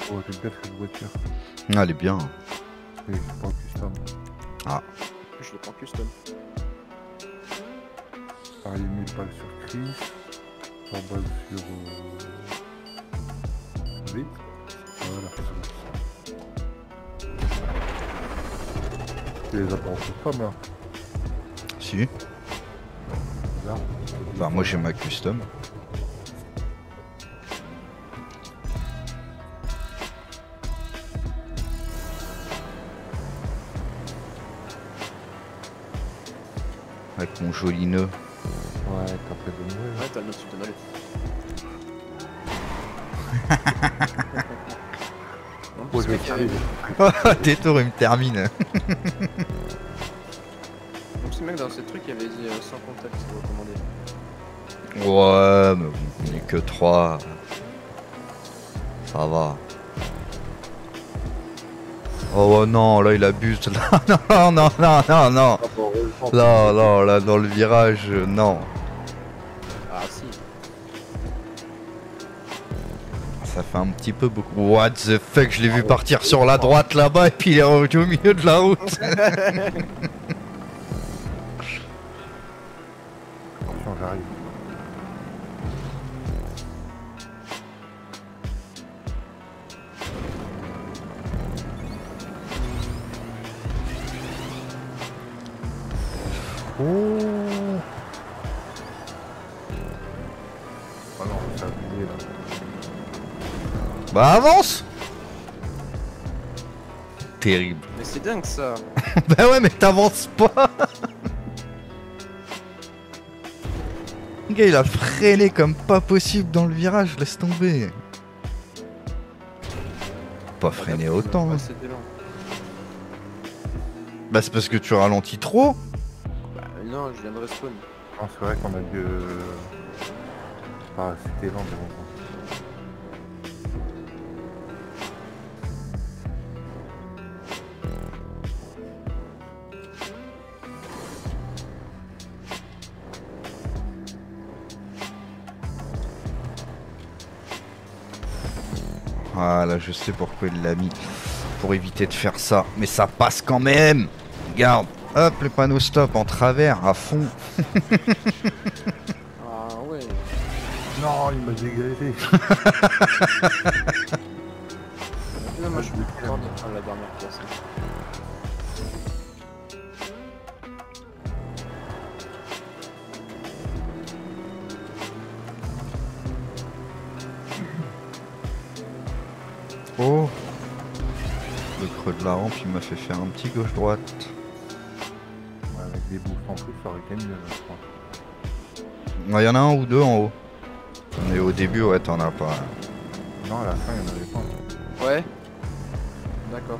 Oh, j'aime bien cette voiture. Ah, elle est bien. Mais c'est pas en custom. Ah. Je l'ai pas en custom. Pareil, 1000 balles sur Chris. 100 balles sur Vite. Voilà, c'est bon. Tu les as pas en custom là. Si. Là. Bah, moi j'ai ma custom. Avec mon joli nœud. Ouais, t'as fait de mieux. Ouais, t'as le dessus de Noël. En Oh, plus, je mec, vais arriver. Tes tours, il me termine. en plus, mec, dans ce truc, il avait dit sans contact, c'est recommandé. Ouais, mais bon, on est que 3. Ça va. Oh non, là il abuse. Là, non, non, non, non, non. Ah, bon, heureusement, Là, là, là, dans le virage, non. Ah, si. Ça fait un petit peu beaucoup. What the fuck, je l'ai vu partir sur la droite là-bas et puis il est revenu au milieu de la route. Attention, j'arrive. Oh. Oh non, c'est abusé là. Bah avance. Terrible. Mais c'est dingue ça. Bah ouais, mais t'avances pas. Le gars il a freiné comme pas possible dans le virage, laisse tomber. Pas freiner autant. Ouais, c'était lent. Bah c'est parce que tu ralentis trop. Bah, non, je viens de respawn. Non, c'est vrai qu'on a dû. Ah, c'était lent, mais bon. Voilà, je sais pourquoi il l'a mis. Pour éviter de faire ça. Mais ça passe quand même. Regarde. Hop, le panneau stop en travers, à fond. Ah ouais. Non, il m'a dégagé. Non, moi je suis content de prendre la dernière place. Oh. Le creux de la rampe, il m'a fait faire un petit gauche-droite. Ouais, avec des bouffes en plus, ça aurait été mieux, là, je crois. Il y en a un ou deux en haut. Mais au début, ouais, t'en as pas. Non, à la fin, il n'y en avait pas. Ouais. D'accord.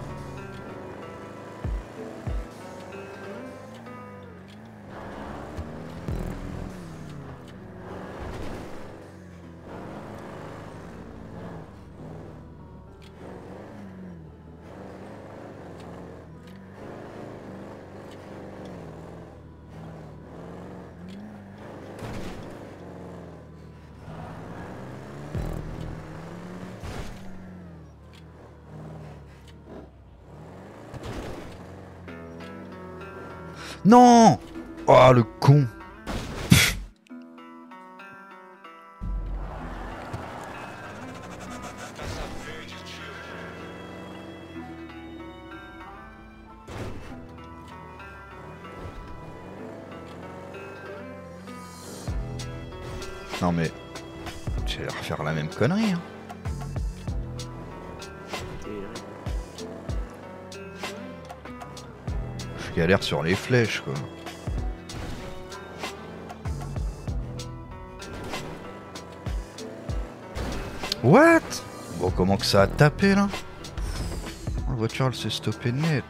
Non. Oh, le con. Non mais... J'ai l'air refaire la même connerie, hein. Je galère sur les flèches, quoi. What? Bon, comment que ça a tapé, là? La voiture, elle s'est stoppée net.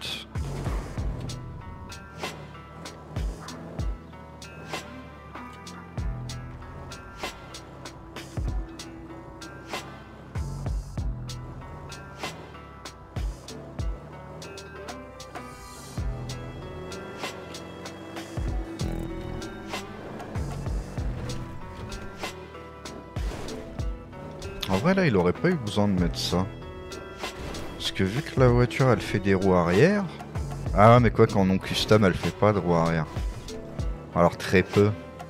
En vrai, là, il aurait pas eu besoin de mettre ça. Parce que vu que la voiture elle fait des roues arrière. Ah mais quoi qu'en non custom elle fait pas de roues arrière. Alors très peu.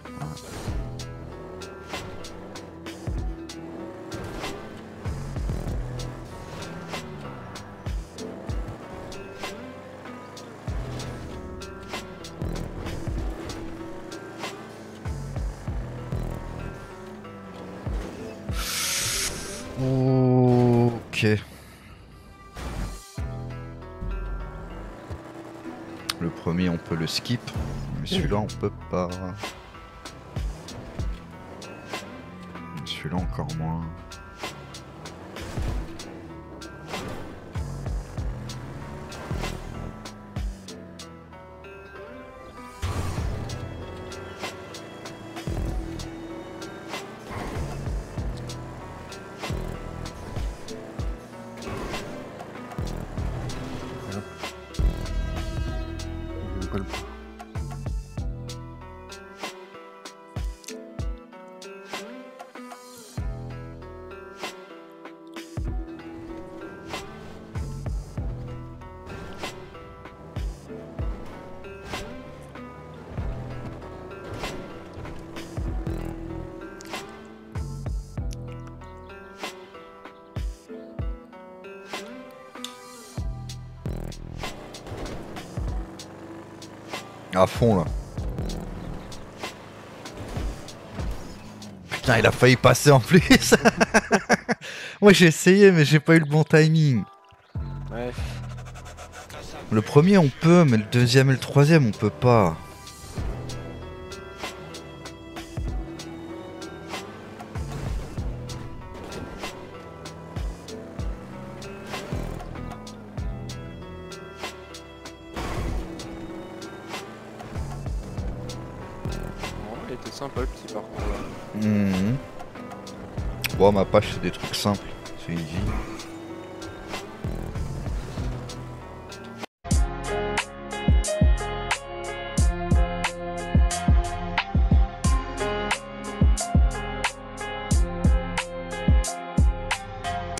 Ok. Le premier on peut le skip, mais celui-là on peut pas. Celui-là encore moins. J'aime pas le- À fond là. Putain, il a failli passer en plus. Moi j'ai essayé mais j'ai pas eu le bon timing. Ouais. Le premier on peut, mais le deuxième et le troisième on peut pas. Bon, il était sympa le petit parcours là. Mhm. Bon, ma page c'est des trucs simples, c'est easy.